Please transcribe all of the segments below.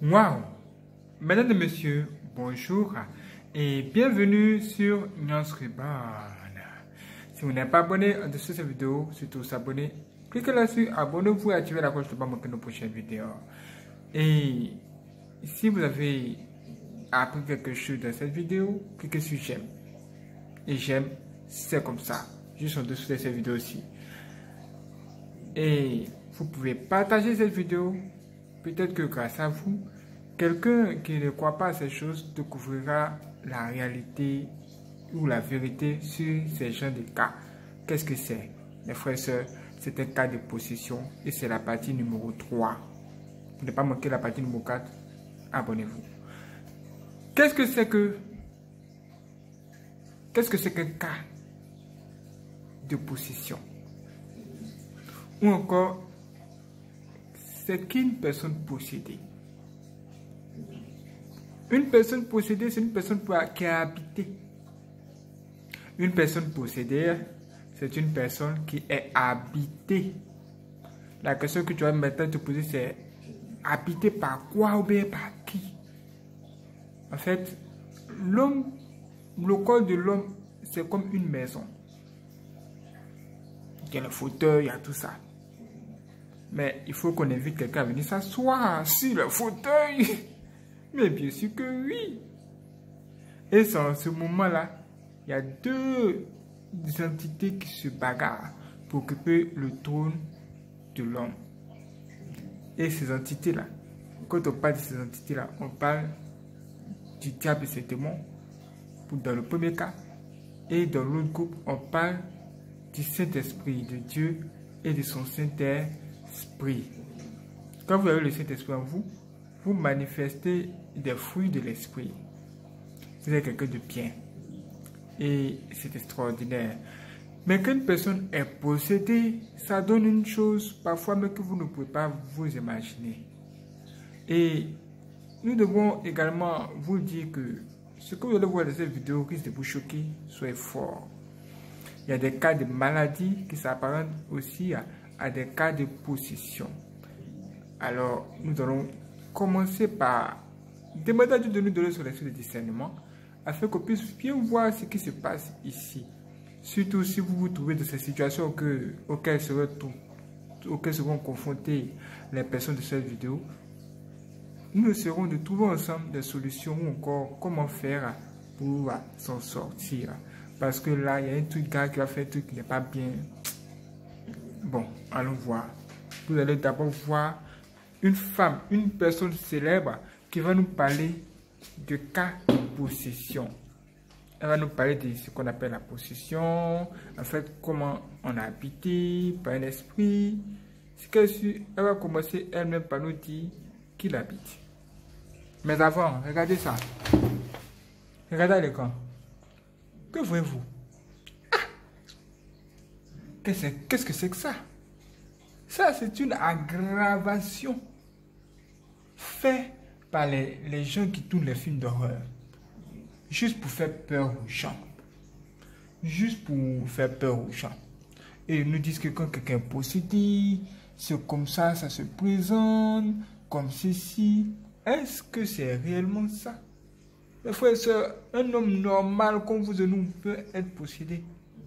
Waouh! Mesdames et messieurs, bonjour et bienvenue sur Nuance Reborn. Si vous n'êtes pas abonné en dessous de cette vidéo, surtout s'abonner. Cliquez là-dessus, abonnez-vous et activez la cloche pour ne pas manquer nos prochaines vidéos. Et si vous avez appris quelque chose dans cette vidéo, cliquez sur j'aime. Et j'aime, c'est comme ça, juste en dessous de cette vidéo aussi. Et vous pouvez partager cette vidéo. Peut-être que grâce à vous, quelqu'un qui ne croit pas à ces choses découvrira la réalité ou la vérité sur ces genres de cas. Qu'est-ce que c'est? Mes frères et sœurs, c'est un cas de possession et c'est la partie numéro 3. Pour ne pas manquer la partie numéro 4, abonnez-vous. Qu'est-ce que c'est qu'un cas de possession? Ou encore, c'est qu'une personne possédée. Une personne possédée, c'est une personne qui a habité. Une personne possédée, c'est une personne qui est habitée. La question que tu vas maintenant te poser, c'est habité par quoi ou bien par qui? En fait, l'homme, le corps de l'homme, c'est comme une maison. Il y a le fauteuil, il y a tout ça. Mais il faut qu'on invite quelqu'un à venir s'asseoir sur le fauteuil. Mais bien sûr que oui. Et en ce moment-là, il y a deux entités qui se bagarrent pour occuper le trône de l'homme. Et ces entités-là, quand on parle de ces entités-là, on parle du diable et ses démons, dans le premier cas. Et dans l'autre groupe, on parle du Saint-Esprit de Dieu et de son Saint-Esprit. Quand vous avez le Saint-Esprit en vous, vous manifestez des fruits de l'Esprit. Vous êtes quelqu'un de bien. Et c'est extraordinaire. Mais quand une personne est possédée, ça donne une chose parfois même que vous ne pouvez pas vous imaginer. Et nous devons également vous dire que ce que vous allez voir dans cette vidéo risque de vous choquer, soyez fort. Il y a des cas de maladie qui s'apparentent aussi à des cas de possession. Alors, nous allons commencer par demander à Dieu de nous donner son esprit de discernement afin qu'on puisse bien voir ce qui se passe ici. Surtout si vous vous trouvez dans ces situations auxquelles seront confrontées les personnes de cette vidéo. Nous essaierons de trouver ensemble des solutions ou encore comment faire pour s'en sortir. Parce que là, il y a un truc qui va faire un truc qui n'est pas bien. Bon, allons voir. Vous allez d'abord voir une femme, une personne célèbre qui va nous parler de cas de possession. Elle va nous parler de ce qu'on appelle la possession, en fait, comment on a habité par un esprit. Elle va commencer elle-même par nous dire qu'il habite. Mais avant, regardez ça. Regardez l'écran. Que voyez-vous? Ah! Qu'est-ce que c'est que ça? Ça, c'est une aggravation faite par les gens qui tournent les films d'horreur. Juste pour faire peur aux gens. Juste pour faire peur aux gens. Et ils nous disent que quand quelqu'un est possédé, c'est comme ça se présente, comme ceci. Est-ce que c'est réellement ça? Mes frères et sœurs, un homme normal comme vous et nous peut être possédé.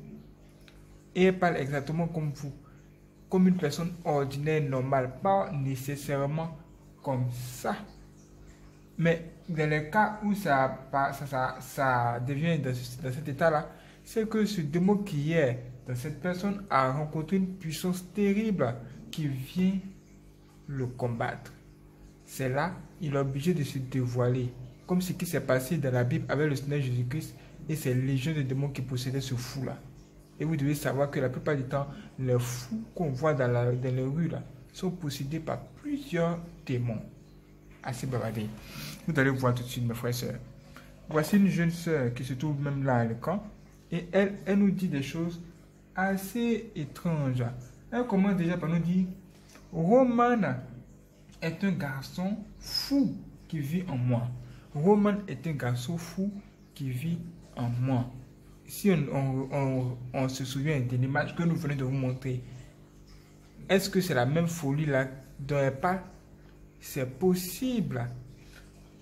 Et elle parle exactement comme vous. Comme une personne ordinaire, normale. Pas nécessairement comme ça. Mais dans les cas où ça devient dans cet état-là, c'est que ce démon qui est dans cette personne a rencontré une puissance terrible qui vient le combattre. C'est là, il est obligé de se dévoiler. Comme ce qui s'est passé dans la Bible avec le Seigneur Jésus-Christ et ces légions de démons qui possédaient ce fou-là. Et vous devez savoir que la plupart du temps, les fous qu'on voit dans les rues là, sont possédés par plusieurs démons. Assez bavardés. Vous allez voir tout de suite, mes frères et sœurs. Voici une jeune sœur qui se trouve même là à l'écran. Et elle nous dit des choses assez étranges. Elle commence déjà par nous dire: Roman est un garçon fou qui vit en moi. Roman est un garçon fou qui vit en moi. Si on se souvient de l'image que nous venons de vous montrer, est-ce que c'est la même folie là dont elle parle? C'est possible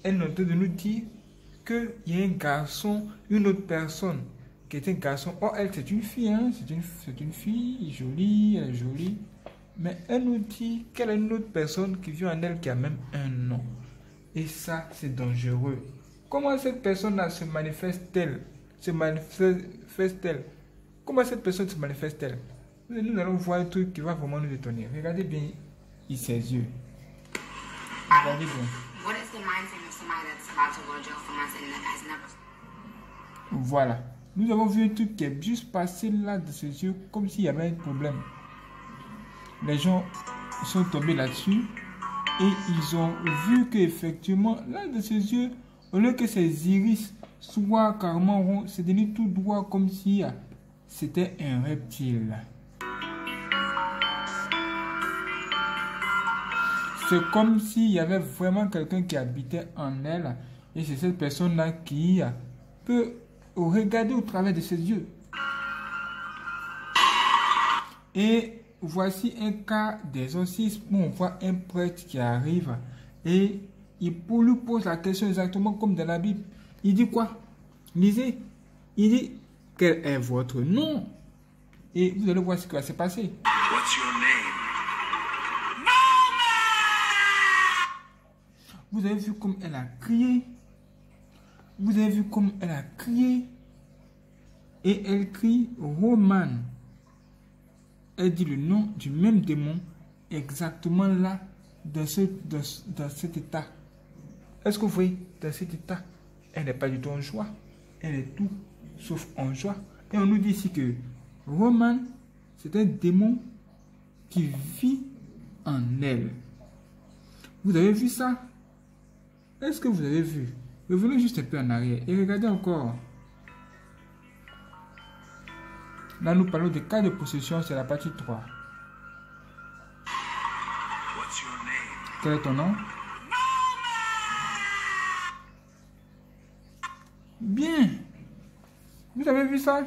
elle est en train de nous dire qu'il y a un garçon, une autre personne qui est un garçon. Oh, elle, c'est une fille, hein? C'est une fille, jolie, elle est jolie. Mais elle nous dit qu'elle est une autre personne qui vit en elle qui a même un nom. Et ça, c'est dangereux. Comment cette personne-là se manifeste-t-elle? Comment cette personne se manifeste-t-elle? Nous allons voir un truc qui va vraiment nous étonner. Regardez bien ses yeux. Regardez bien. Voilà. Nous avons vu un truc qui est juste passé là de ses yeux comme s'il y avait un problème. Les gens sont tombés là-dessus et ils ont vu qu'effectivement, là de ses yeux, au lieu que ses iris soient carrément ronds, c'est devenu tout droit comme si c'était un reptile. C'est comme s'il y avait vraiment quelqu'un qui habitait en elle et c'est cette personne-là qui peut regarder au travers de ses yeux. Et voici un cas d'exorcisme où on voit un prêtre qui arrive et il lui pose la question exactement comme dans la Bible. Il dit quoi? Lisez. Il dit, quel est votre nom? Et vous allez voir ce qui va se passer. What's your name? Vous avez vu comme elle a crié. Vous avez vu comme elle a crié. Et elle crie Roman. Elle dit le nom du même démon exactement là, dans cet état. Est-ce que vous voyez, dans cet état, elle n'est pas du tout en joie. Elle est tout sauf en joie. Et on nous dit ici que Roman, c'est un démon qui vit en elle. Vous avez vu ça? Est-ce que vous avez vu? Revenez juste un peu en arrière et regardez encore. Là, nous parlons de cas de possession, c'est la partie 3. Quel est ton nom? Bien. Vous avez vu ça?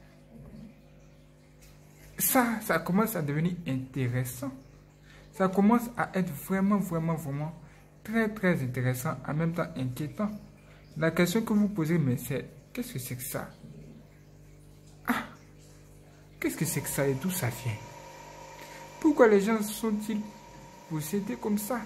Ça commence à devenir intéressant. Ça commence à être vraiment très intéressant, en même temps inquiétant. La question que vous posez, mais c'est, qu'est-ce que c'est que ça? Ah, qu'est-ce que c'est que ça et d'où ça vient? Pourquoi les gens sont-ils possédés comme ça?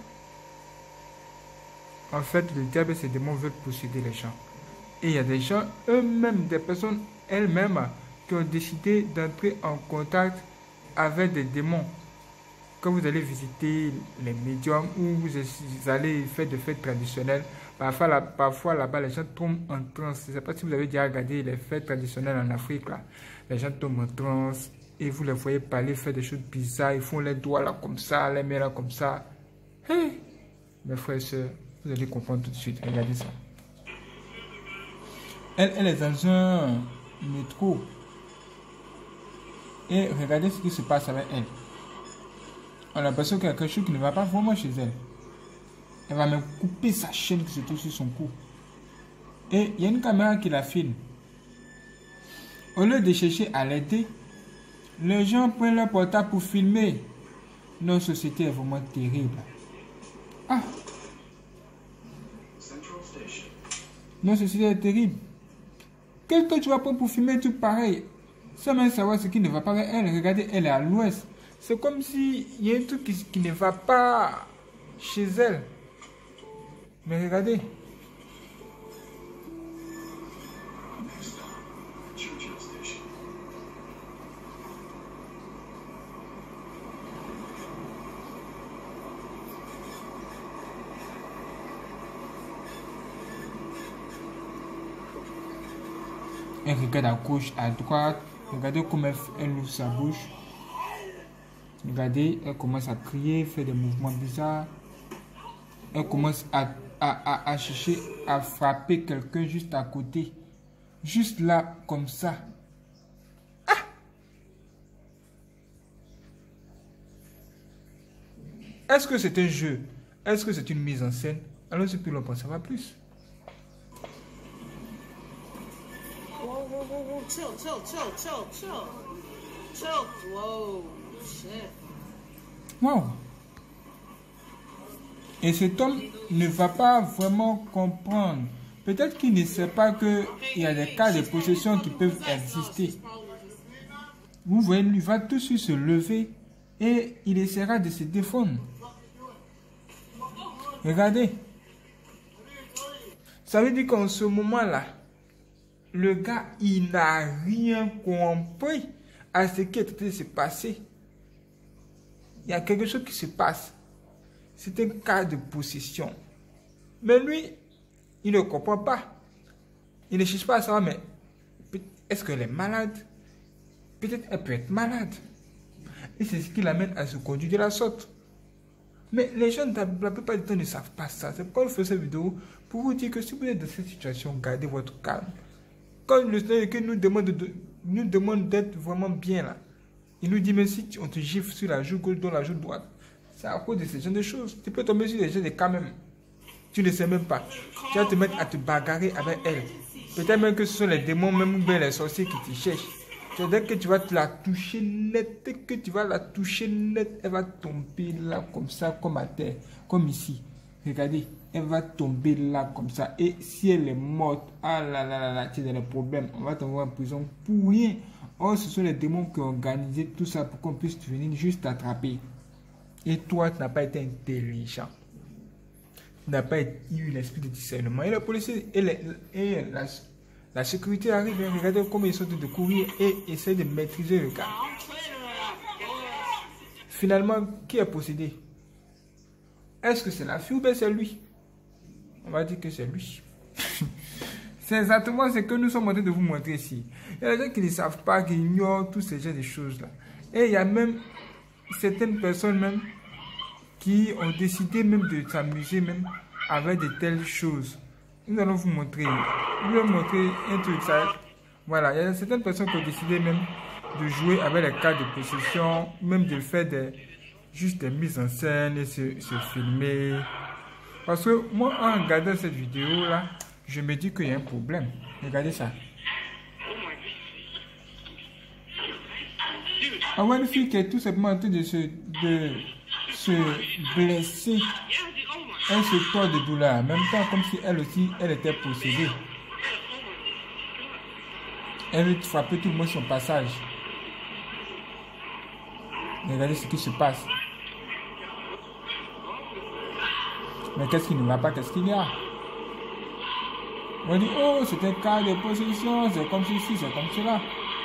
En fait, le diable et ses démons veulent posséder les gens. Et il y a des gens eux-mêmes, des personnes elles-mêmes qui ont décidé d'entrer en contact avec des démons. Quand vous allez visiter les médiums ou vous allez faire des fêtes traditionnelles, parfois là-bas, les gens tombent en transe. Je ne sais pas si vous avez déjà regardé les fêtes traditionnelles en Afrique. Là. Les gens tombent en transe et vous les voyez parler, faire des choses bizarres. Ils font les doigts là comme ça, les mains là comme ça. Hey, mes frères et sœurs, vous allez comprendre tout de suite. Regardez ça. Elle est dans un métro. Et regardez ce qui se passe avec elle. On a l'impression qu'il y a quelque chose qui ne va pas vraiment chez elle. Elle va même couper sa chaîne qui se trouve sur son cou. Et il y a une caméra qui la filme. Au lieu de chercher à l'aider, les gens prennent leur portable pour filmer. Notre société est vraiment terrible. Ah! Notre société est terrible. Qu'est-ce que tu vas prendre pour filmer tout pareil? Sans même savoir ce qui ne va pas avec elle. Regardez, elle est à l'ouest. C'est comme s'il y a un truc qui ne va pas chez elle. Mais regardez. Elle regarde à gauche, à droite. Regardez comment elle ouvre sa bouche. Regardez, elle commence à crier, faire des mouvements bizarres. Elle commence à chercher à frapper quelqu'un juste à côté. Juste là, comme ça. Ah! Est-ce que c'est un jeu? Est-ce que c'est une mise en scène? Alors, c'est plus long pour savoir plus. Chill. Wow. Shit. Wow. Et cet homme ne va pas vraiment comprendre. Peut-être qu'il ne sait pas qu'il y a des cas de possession qui peuvent exister. Vous voyez, lui va tout de suite se lever et il essaiera de se défendre. Regardez. Ça veut dire qu'en ce moment-là, le gars, il n'a rien compris à ce qui est en train de se passer. Il y a quelque chose qui se passe. C'est un cas de possession. Mais lui, il ne comprend pas. Il ne cherche pas à savoir, mais est-ce qu'elle est malade? Peut-être elle peut être malade. Et c'est ce qui l'amène à se conduire de la sorte. Mais les gens, la plupart du temps, ne savent pas ça. C'est pourquoi je fais cette vidéo pour vous dire que si vous êtes dans cette situation, gardez votre calme. Quand le Seigneur nous demande d'être vraiment bien là, il nous dit, mais si on te gifle sur la joue gauche, dans la joue droite, c'est à cause de ce genre de choses. Tu peux tomber sur des gens de cas même. Tu ne sais même pas. Tu vas te mettre à te bagarrer avec elle. Peut-être même que ce sont les démons même ou bien les sorciers qui te cherchent. C'est-à-dire que tu vas te la toucher net. Dès que tu vas la toucher net, elle va tomber là comme ça, comme à terre. Comme ici. Regardez, elle va tomber là comme ça. Et si elle est morte, ah là là là là, tu es dans les problèmes. On va t'envoyer en prison pour rien. Oh, ce sont les démons qui ont organisé tout ça pour qu'on puisse venir juste t'attraper. Et toi, tu n'as pas été intelligent. Tu n'as pas eu l'esprit de discernement. Et la police et la sécurité arrive. Regardez comment ils sont de courir et essaient de maîtriser le cas. Finalement, qui est possédé? Est-ce que c'est la fille ou bien c'est lui? On va dire que c'est lui. C'est exactement ce que nous sommes en train de vous montrer ici. Il y a des gens qui ne savent pas, qui ignorent tous ces genres de choses-là. Et il y a même certaines personnes même qui ont décidé même de s'amuser même avec de telles choses. Nous allons vous montrer. Je vais vous montrer un truc. Ça. Voilà, il y a certaines personnes qui ont décidé même de jouer avec les cas de possession, même de faire juste des mises en scène et se filmer. Parce que moi, en regardant cette vidéo-là, je me dis qu'il y a un problème. Regardez ça. On voit une fille qui est tout simplement en train de se blesser. Elle se tord de douleur. En même temps, comme si elle aussi, elle était possédée. Elle veut frapper tout le monde sur son passage. Regardez ce qui se passe. Mais qu'est-ce qui ne va pas? Qu'est-ce qu'il y a? On dit, oh, c'est un cas de possession, c'est comme ceci, c'est comme cela.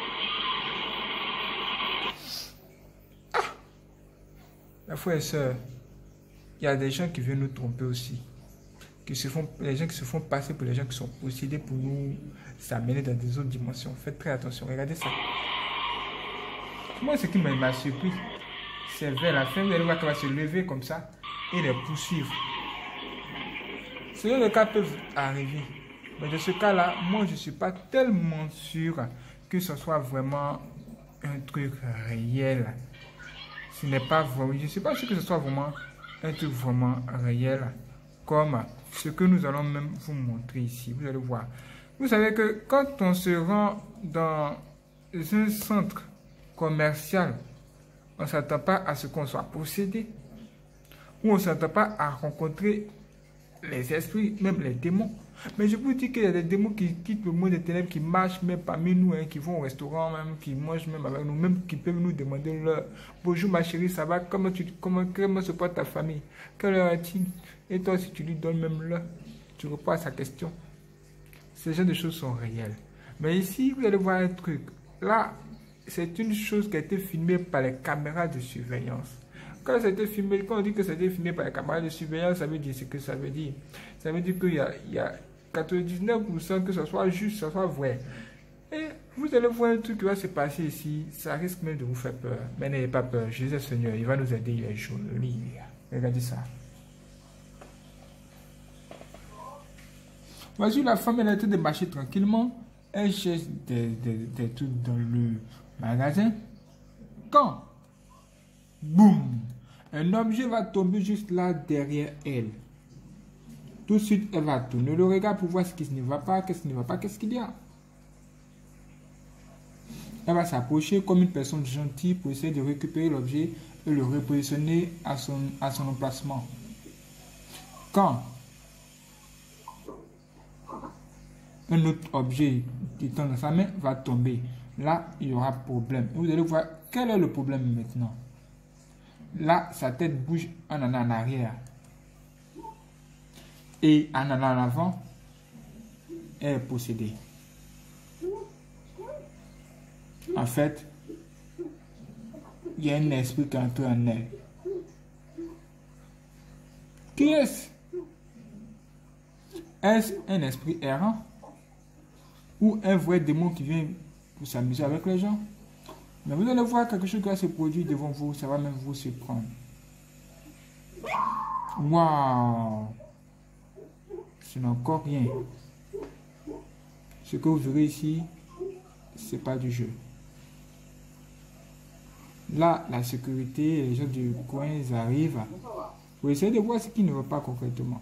Ah! La frère et soeur, il y a des gens qui viennent nous tromper aussi. Les gens qui se font passer pour les gens qui sont possédés pour nous s'amener dans des autres dimensions. Faites très attention, regardez ça. Moi, ce qui m'a surpris, c'est vers la fin, vous allez voir qu'elle va se lever comme ça et les poursuivre. Ce genre de cas peuvent arriver. Mais dans ce cas-là, moi, je ne suis pas tellement sûr que ce soit vraiment un truc réel. Ce n'est pas vraiment... Je ne suis pas sûr que ce soit vraiment un truc vraiment réel. Comme ce que nous allons même vous montrer ici. Vous allez voir. Vous savez que quand on se rend dans un centre commercial, on ne s'attend pas à ce qu'on soit possédé. Ou on ne s'attend pas à rencontrer les esprits, même les démons. Mais je vous dis qu'il y a des démons qui quittent le monde des ténèbres, qui marchent même parmi nous, hein, qui vont au restaurant même, qui mangent même avec nous, même qui peuvent nous demander leur bonjour ma chérie, ça va, comment se porte ta famille, quelle heure est-il? Et toi, si tu lui donnes même l'heure, tu réponds à sa question. Ces genres de choses sont réelles. Mais ici, vous allez voir un truc. Là, c'est une chose qui a été filmée par les caméras de surveillance. Quand ça a été filmé, quand on dit que ça a été filmé par les caméras de surveillance, ça veut dire ce que ça veut dire. Ça veut dire qu'il y a 99% que ce soit juste, que ce soit vrai. Et vous allez voir un truc qui va se passer ici, ça risque même de vous faire peur. Mais n'ayez pas peur, Jésus Seigneur, il va nous aider, il est joli. Regardez ça. Voici la femme, elle a été de marcher tranquillement. Elle cherche des trucs dans le magasin. Quand, boum, un objet va tomber juste là derrière elle. Tout de suite, elle va tourner le regard pour voir ce qui ne va pas, qu'est-ce qui ne va pas, qu'est-ce qu'il y a. Elle va s'approcher comme une personne gentille pour essayer de récupérer l'objet et le repositionner à son emplacement. quand un autre objet étant dans sa main va tomber, là, il y aura problème. Et vous allez voir quel est le problème maintenant. Là, sa tête bouge en allant en arrière. Et en allant en avant, elle est possédée. En fait, il y a un esprit qui entre en elle. Qui est-ce? Est-ce un esprit errant? Ou un vrai démon qui vient pour s'amuser avec les gens? Mais vous allez voir quelque chose qui va se produire devant vous, ça va même vous surprendre. Waouh! Ce n'est encore rien. Ce que vous verrez ici, ce n'est pas du jeu. Là, la sécurité, les gens du coin, ils arrivent. Vous essayez de voir ce qui ne va pas concrètement.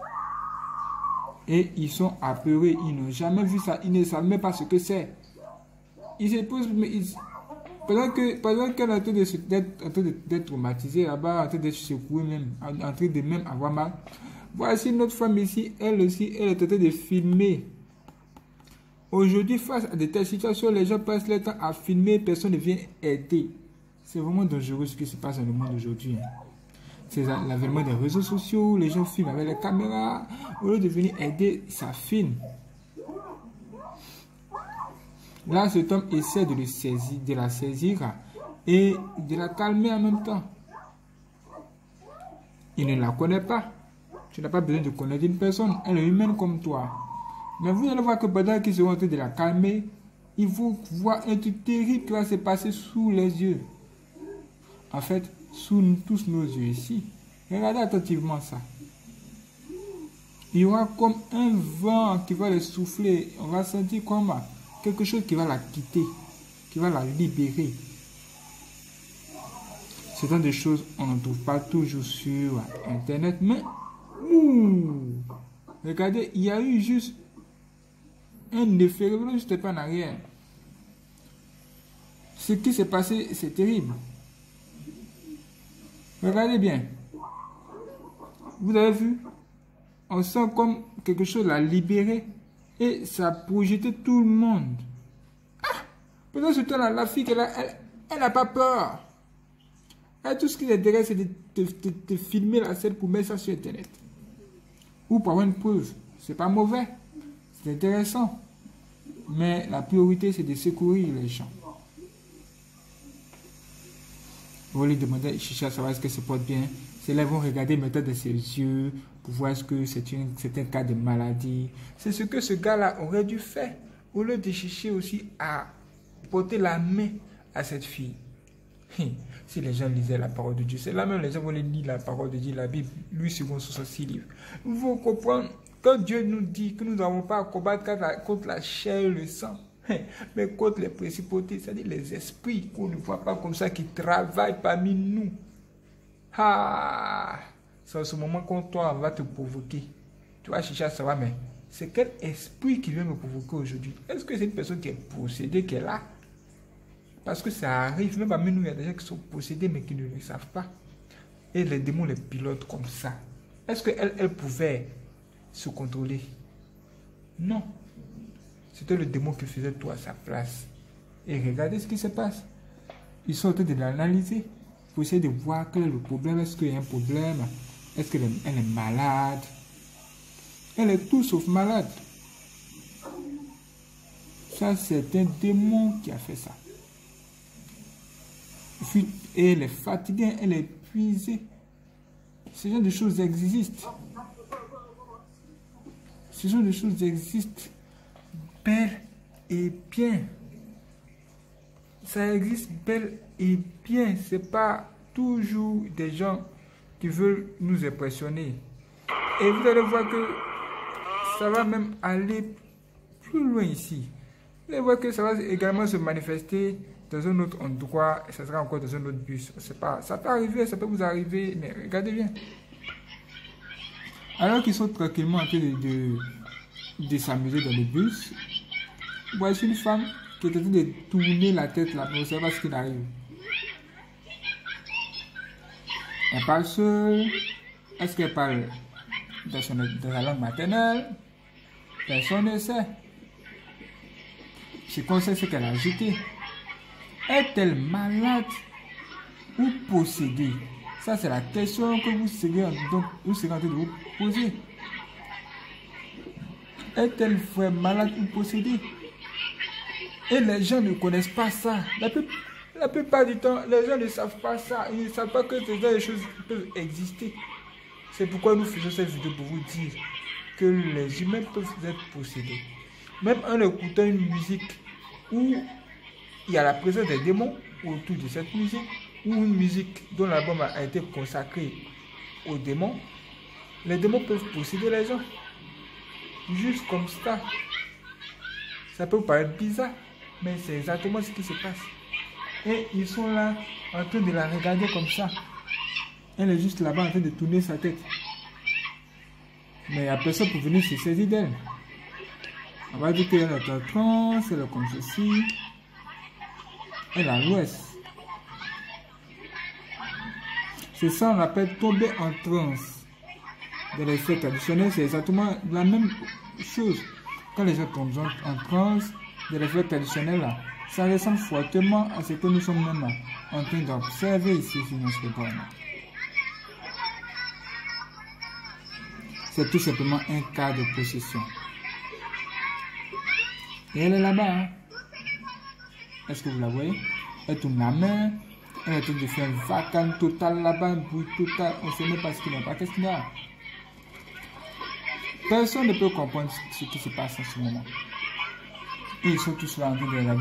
Et ils sont apeurés, ils n'ont jamais vu ça, ils ne savent même pas ce que c'est. Ils se posent, mais pendant qu'elle est en train d'être traumatisée là-bas, en train d'être secouée même, en train de même avoir mal. Voici notre femme ici, elle aussi, elle est en train de filmer. Aujourd'hui, face à de telles situations, les gens passent leur temps à filmer, personne ne vient aider. C'est vraiment dangereux ce qui se passe dans le monde aujourd'hui. C'est l'avènement des réseaux sociaux, les gens filment avec les caméras, au lieu de venir aider, ça filme. Là, cet homme essaie de la saisir et de la calmer en même temps. Il ne la connaît pas. Tu n'as pas besoin de connaître une personne, elle est humaine comme toi. Mais vous allez voir que pendant qu'ils seront en train de la calmer, ils vont voir un truc terrible qui va se passer sous les yeux. En fait, sous tous nos yeux ici. Regardez attentivement ça. Il y aura comme un vent qui va les souffler. On va sentir comme quelque chose qui va la quitter, qui va la libérer. Ce genre de choses, on ne trouve pas toujours sur Internet. Mais, regardez, il y a eu juste un effet juste pas en arrière. Ce qui s'est passé, c'est terrible. Regardez bien. Vous avez vu? On sent comme quelque chose l'a libéré et ça a projeté tout le monde. Ah! Pendant ce temps-là, la fille, elle n'a pas peur. Tout ce qui l'intéresse, c'est de filmer la scène pour mettre ça sur Internet. Ou pour avoir une preuve. C'est pas mauvais. C'est intéressant. Mais la priorité, c'est de secourir les gens. Vous lui demandez, chercher à savoir est-ce que se porte bien. C'est là qu'ils vont regarder maintenant de ses yeux pour voir est-ce que c'est un cas de maladie. C'est ce que ce gars-là aurait dû faire. Au lieu de chercher aussi à porter la main à cette fille. Si les gens lisaient la parole de Dieu, c'est là même les gens vont lire la parole de Dieu, la Bible, lui second 66 livres. Vous faut comprendre, quand Dieu nous dit que nous n'avons pas à combattre contre la chair et le sang, mais contre les principautés, c'est-à-dire les esprits qu'on ne voit pas comme ça, qui travaillent parmi nous. Ah, c'est en ce moment qu'on toi va te provoquer. Tu vas chercher à savoir, mais c'est quel esprit qui vient me provoquer aujourd'hui? Est-ce que c'est une personne qui est possédée, qui est là? Parce que ça arrive, même parmi nous, il y a des gens qui sont possédés, mais qui ne le savent pas. Et les démons les pilotent comme ça. Est-ce qu'elle pouvait se contrôler? Non. C'était le démon qui faisait tout à sa place. Et regardez ce qui se passe. Ils sont en train de l'analyser. Pour essayer de voir quel est le problème. Est-ce qu'il y a un problème? Est-ce qu'elle est malade? Elle est tout sauf malade. Ça, c'est un démon qui a fait ça. Et elle est fatiguée, elle est épuisée. Ce genre de choses existent. Ce genre de choses existent. Bel et bien. Ça existe bel et bien. Ce n'est pas toujours des gens qui veulent nous impressionner. Et vous allez voir que ça va même aller plus loin ici. Vous allez voir que ça va également se manifester dans un autre endroit, et ça sera encore dans un autre bus. Je sais pas, ça peut arriver, ça peut vous arriver, mais regardez bien. Alors qu'ils sont tranquillement en train de s'amuser dans le bus, voici une femme qui est en train de tourner la tête là pour savoir ce qui arrive. Elle parle seule. Est-ce qu'elle parle dans la langue maternelle. Personne ne sait. Ce qu'on sait, c'est qu'elle a jeté. Est-elle malade ou possédée? Ça, c'est la question que vous serez en train de vous poser. Est-elle vraiment malade ou possédée? Et les gens ne connaissent pas ça. La plupart du temps, les gens ne savent pas ça. Ils ne savent pas que ces choses peuvent exister. C'est pourquoi nous faisons cette vidéo pour vous dire que les humains peuvent être possédés. Même en écoutant une musique où il y a la présence des démons autour de cette musique, ou une musique dont l'album a été consacré aux démons, les démons peuvent posséder les gens. Juste comme ça. Ça peut vous paraître bizarre, mais c'est exactement ce qui se passe. Et ils sont là en train de la regarder comme ça. Elle est juste là-bas en train de tourner sa tête. Mais il n'y a personne pour venir se saisir d'elle. On va dire qu'elle est en transe, elle est comme ceci. Elle est à l'ouest. C'est ça qu'on appelle tomber en transe. Dans les faits traditionnels, c'est exactement la même chose. Quand les gens tombent en transe, dans les faits traditionnels, là, ça ressemble fortement à ce que nous sommes maintenant en train d'observer ici sur notre bord. C'est tout simplement un cas de possession. Et elle est là-bas. Hein? Est-ce que vous la voyez? Elle tourne la main. Elle est en train de faire un vacarme total là-bas, un bruit total. On ne sait même pas ce qu'il y a. Qu'est-ce qu'il y a? Personne ne peut comprendre ce qui se passe en ce moment. Et ils sont tous là en train de regarder.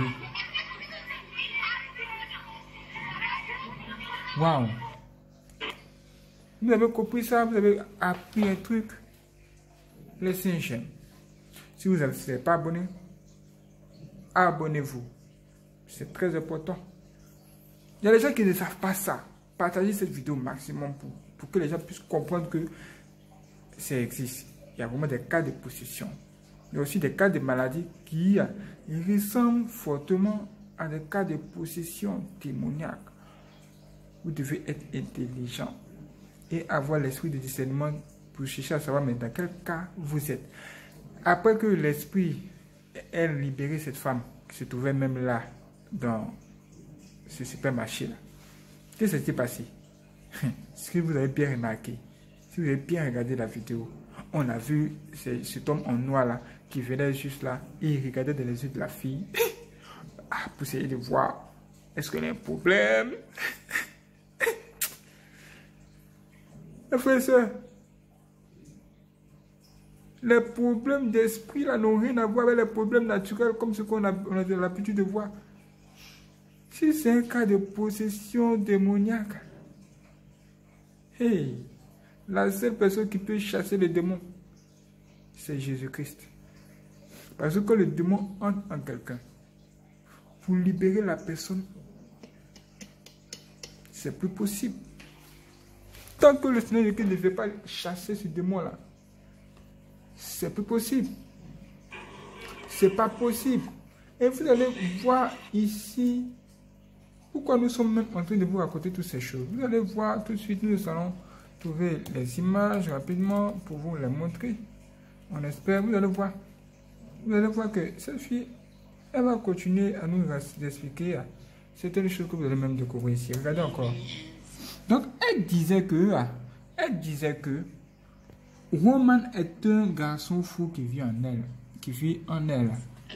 Waouh! Vous avez compris ça? Vous avez appris un truc? Laissez une chaîne. Si vous n'êtes pas abonné, abonnez-vous. C'est très important. Il y a des gens qui ne savent pas ça. Partagez cette vidéo au maximum pour que les gens puissent comprendre que ça existe. Il y a vraiment des cas de possession. Il y a aussi des cas de maladie qui ressemblent fortement à des cas de possession démoniaque. Vous devez être intelligent et avoir l'esprit de discernement pour chercher à savoir mais dans quel cas vous êtes. Après que l'esprit ait libéré cette femme qui se trouvait même là dans ce supermarché là, qu'est-ce qui s'est passé? Si vous avez bien remarqué, si vous avez bien regardé la vidéo, on a vu cet homme en noir là qui venait juste là et il regardait dans les yeux de la fille pour essayer de voir est-ce qu'il y a un problème. Mes frères et sœurs, les problèmes d'esprit là n'ont rien à voir avec les problèmes naturels comme ce qu'on a l'habitude de voir. Si c'est un cas de possession démoniaque, hey, la seule personne qui peut chasser les démons, c'est Jésus-Christ. Parce que quand le démon entre en quelqu'un, pour libérer la personne, c'est plus possible. Tant que le Seigneur ne veut pas chasser ce démon-là, c'est plus possible. C'est pas possible. Et vous allez voir ici pourquoi nous sommes même en train de vous raconter toutes ces choses. Vous allez voir tout de suite, nous allons trouver les images rapidement pour vous les montrer. On espère, vous allez voir. Vous allez voir que cette fille, elle va continuer à nous expliquer certaines choses que vous allez même découvrir ici. Regardez encore. Donc, elle disait que Roman est un garçon fou qui vit en elle. Qui vit en elle.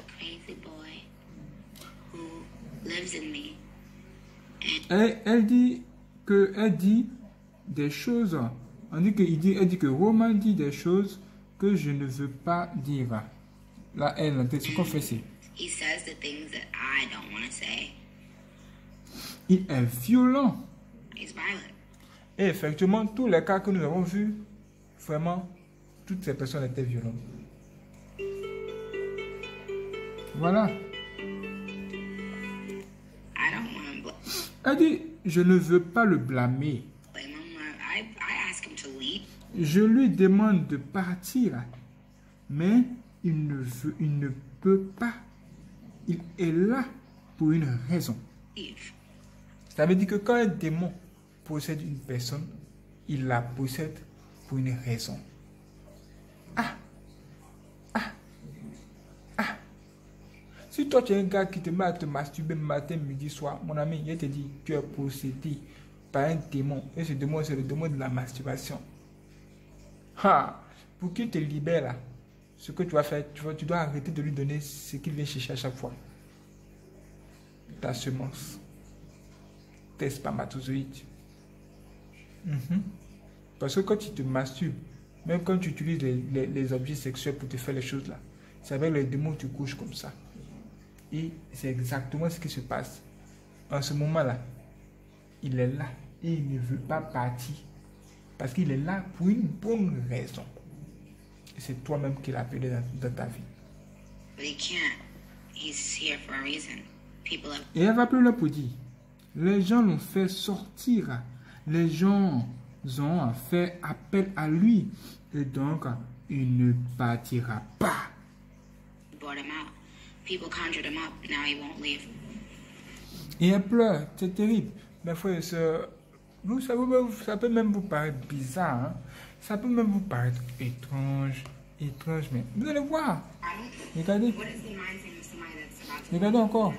Elle dit des choses. Elle dit que Roman dit des choses que je ne veux pas dire. Là, elle a se confesser. Il est violent. Et effectivement, tous les cas que nous avons vus, vraiment, toutes ces personnes étaient violentes. Voilà. Elle dit, je ne veux pas le blâmer. Je lui demande de partir, mais il ne peut pas. Il est là pour une raison. Ça veut dire que quand un démon possède une personne, il la possède pour une raison. Si toi tu es un gars qui te met à te masturber matin, midi, soir, mon ami, je te dis, tu es possédé par un démon. Et ce démon, c'est le démon de la masturbation. Ha! Pour qu'il te libère là, ce que tu vas faire, tu dois arrêter de lui donner ce qu'il vient chercher à chaque fois. Ta semence. Tes spermatozoïdes. Parce que quand tu te masturbes, même quand tu utilises les objets sexuels pour te faire les choses là, c'est avec le démon que tu couches comme ça. Et c'est exactement ce qui se passe. En ce moment-là, il est là et il ne veut pas partir. Parce qu'il est là pour une bonne raison. Et c'est toi-même qui l'as appelé dans ta vie. Et elle va plus là pour dire, les gens l'ont fait sortir. Les gens ont fait appel à lui. Et donc, il ne partira pas. Et elle pleure, c'est terrible. Mes frères et sœurs, ça peut même vous paraître bizarre. Hein? Ça peut même vous paraître étrange, mais vous allez voir. Regardez. Regardez encore.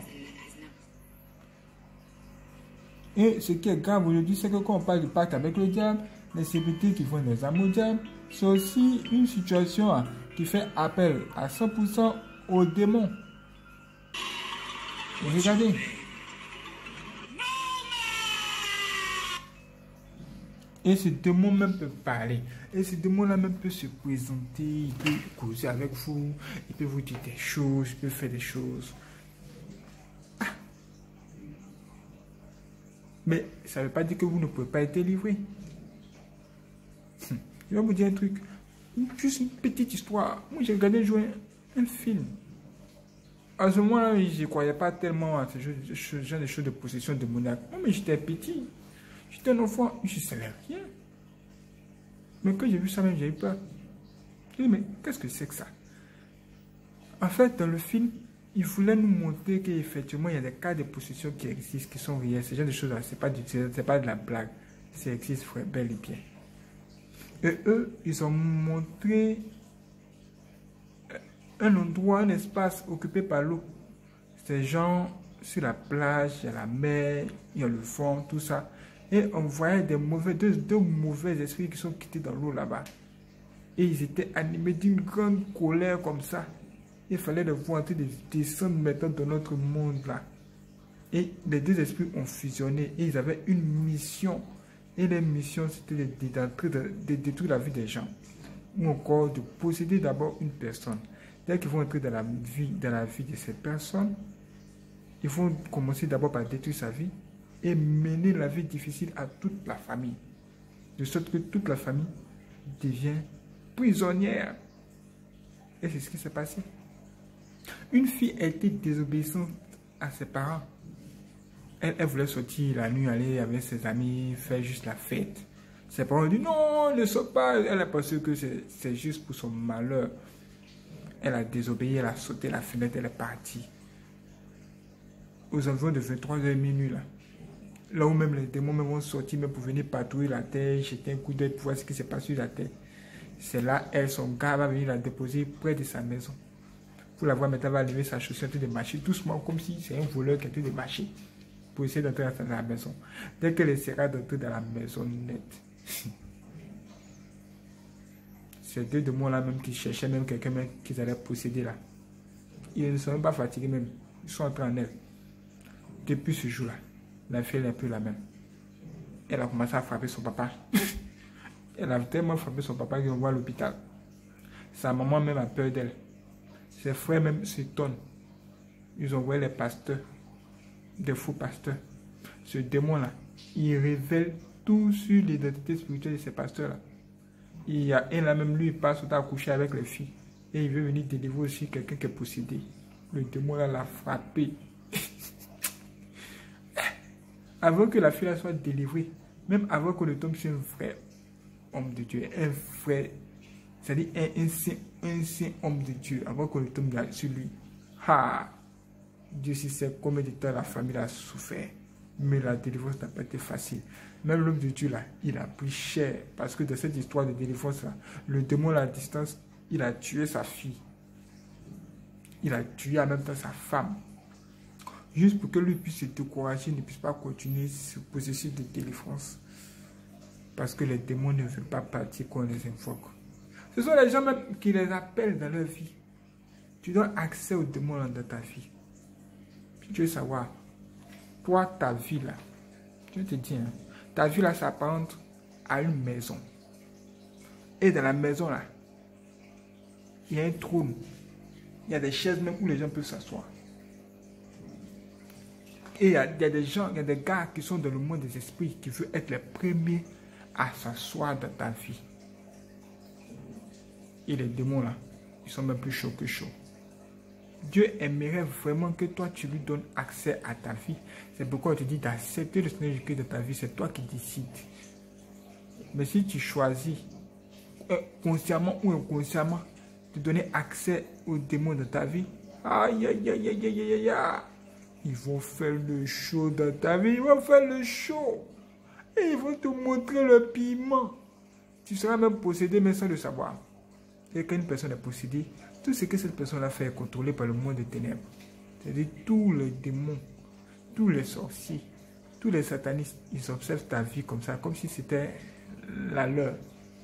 Et ce qui est grave aujourd'hui, c'est que quand on parle de pacte avec le diable, les célébrités qui font des amours au diable, c'est aussi une situation qui fait appel à 100% aux démons. Et regardez. Et ce démon même peut parler. Et ce démon-là même peut se présenter. Il peut causer avec vous. Il peut vous dire des choses. Il peut faire des choses. Ah. Mais ça ne veut pas dire que vous ne pouvez pas être livré. Je vais vous dire un truc. Juste une petite histoire. Moi, j'ai regardé jouer un film. À ce moment-là, je ne croyais pas tellement à ce genre de choses de possession démoniaque. Moi, mais j'étais petit. J'étais un enfant, je ne savais rien. Mais quand j'ai vu ça même, j'ai eu peur. J'ai dit, mais qu'est-ce que c'est que ça? En fait, dans le film, il voulait nous montrer qu'effectivement, il y a des cas de possession qui existent, qui sont réels. Ce genre de choses-là, ce n'est pas de la blague. Ça existe, frère, bel et bien. Et eux, ils ont montré un endroit, un espace occupé par l'eau. Ces gens sur la plage, il y a la mer, il y a le fond, tout ça. Et on voyait deux mauvais esprits qui sont quittés dans l'eau là-bas. Et ils étaient animés d'une grande colère comme ça. Il fallait les voir en train de descendre maintenant dans notre monde là. Et les deux esprits ont fusionné et ils avaient une mission. Et leur mission, c'était de détruire la vie des gens. Ou encore de posséder d'abord une personne. Dès qu'ils vont entrer dans la vie de cette personne, ils vont commencer d'abord par détruire sa vie et mener la vie difficile à toute la famille. De sorte que toute la famille devient prisonnière. Et c'est ce qui s'est passé. Une fille a été désobéissante à ses parents. Elle voulait sortir la nuit, aller avec ses amis, faire juste la fête. Ses parents ont dit non, ne sors pas. Elle a pensé que c'est juste pour son malheur. Elle a désobéi, elle a sauté la fenêtre, elle est partie. Aux environs de 23h minuit là. Là où même les démons vont sortir même pour venir patrouiller la terre, jeter un coup d'œil pour voir ce qui se passe sur la terre. C'est là, son gars va venir la déposer près de sa maison. Pour la voir maintenant, elle va lever sa chaussure, de marcher doucement, comme si c'est un voleur qui a de marcher pour essayer d'entrer dans la maison. Dès qu'elle essaiera d'entrer dans la maison nette, ces deux démons-là même qui cherchaient même quelqu'un qu'ils allaient posséder là. Ils ne sont même pas fatigués même. Ils sont entrés en elle. Depuis ce jour-là, la fille n'est plus la même. Elle a commencé à frapper son papa. Elle a tellement frappé son papa qu'il envoie à l'hôpital. Sa maman même a peur d'elle. Ses frères même s'étonnent. Ils ont envoyé les pasteurs, des faux pasteurs. Ce démon-là, il révèle tout sur l'identité spirituelle de ces pasteurs-là. Il y a un là même, lui, il passe à coucher avec les filles. Et il veut venir délivrer aussi quelqu'un qui est possédé. Le démon-là l'a frappé. Avant que la fille là soit délivrée, même avant qu'on ne tombe sur un vrai homme de Dieu, un vrai, c'est-à-dire un saint homme de Dieu, avant qu'on ne tombe là sur lui, Dieu sait combien de temps la famille a souffert. Mais la délivrance n'a pas été facile. Même l'homme de Dieu là, il a pris cher. Parce que dans cette histoire de délivrance là, le démon à la distance, il a tué sa fille. Il a tué en même temps sa femme. Juste pour que lui puisse se décourager, il ne puisse pas continuer ce processus de délivrance. Parce que les démons ne veulent pas partir quand on les invoque. Ce sont les gens même qui les appellent dans leur vie. Tu donnes accès aux démons dans ta vie. Puis tu veux savoir, toi, ta vie là, je te dis, hein, ta vie là s'apparente à une maison. Et dans la maison là, il y a un trône. Il y a des chaises même où les gens peuvent s'asseoir. Et il y a des gens, il y a des gars qui sont dans le monde des esprits qui veulent être les premiers à s'asseoir dans ta vie. Et les démons là, ils sont même plus chauds que chauds. Dieu aimerait vraiment que toi tu lui donnes accès à ta vie. C'est pourquoi on te dit d'accepter le Seigneur Jésus-Christ de ta vie. C'est toi qui décides. Mais si tu choisis consciemment ou inconsciemment de donner accès aux démons de ta vie, aïe aïe aïe aïe aïe aïe aïe, ils vont faire le show dans ta vie. Ils vont faire le show. Et ils vont te montrer le piment. Tu seras même possédé mais sans le savoir. Et quand une personne est possédée, tout ce que cette personne a fait est contrôlé par le monde des ténèbres. C'est-à-dire tous les démons, tous les sorciers, tous les satanistes, ils observent ta vie comme ça, comme si c'était la leur.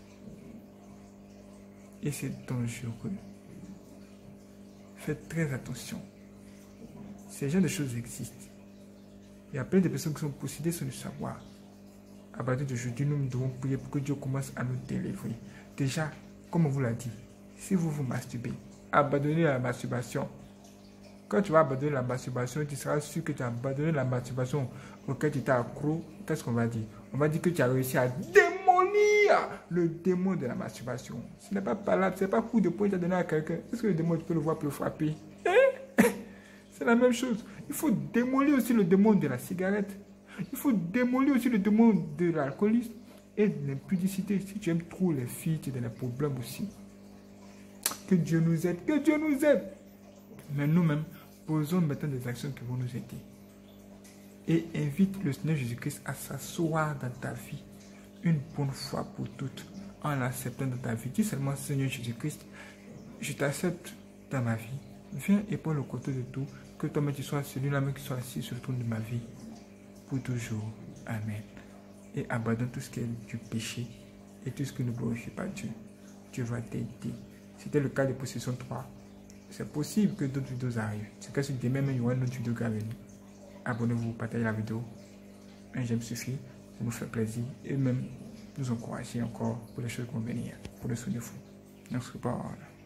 Et c'est dangereux. Faites très attention. Ces genres de choses existent. Il y a plein de personnes qui sont possédées sans le savoir. À partir d'aujourd'hui, nous devons prier pour que Dieu commence à nous délivrer. Déjà, comme on vous l'a dit, si vous vous masturbez, abandonnez la masturbation. Quand tu vas abandonner la masturbation, tu seras sûr que tu as abandonné la masturbation auquel tu t'es accro. Qu'est-ce qu'on va dire? On va dire que tu as réussi à démolir le démon de la masturbation. Ce n'est pas palable, ce n'est pas coup de poing que tu as donné à quelqu'un. Est-ce que le démon, tu peux le voir pour le frapper? C'est la même chose. Il faut démolir aussi le démon de la cigarette. Il faut démolir aussi le démon de l'alcoolisme et de l'impudicité. Si tu aimes trop les filles, tu as des problèmes aussi. Que Dieu nous aide, que Dieu nous aide. Mais nous-mêmes, posons maintenant des actions qui vont nous aider. Et invite le Seigneur Jésus-Christ à s'asseoir dans ta vie une bonne fois pour toutes, en l'acceptant dans ta vie. Dis seulement, Seigneur Jésus-Christ, je t'accepte dans ma vie. Viens et prends le côté de tout, que toi-même tu sois celui-là même qui soit assis sur le trône de ma vie, pour toujours. Amen. Et abandonne tout ce qui est du péché et tout ce qui ne glorifie pas Dieu. Dieu va t'aider. C'était le cas de possession 3. C'est possible que d'autres vidéos arrivent. C'est que si demain même il y aura une autre vidéo qui va venir. Abonnez-vous, partagez la vidéo. Un j'aime suffit. Ça nous fait plaisir. Et même nous encourager encore pour les choses qui vont venir. Pour le soin de vous. Merci beaucoup.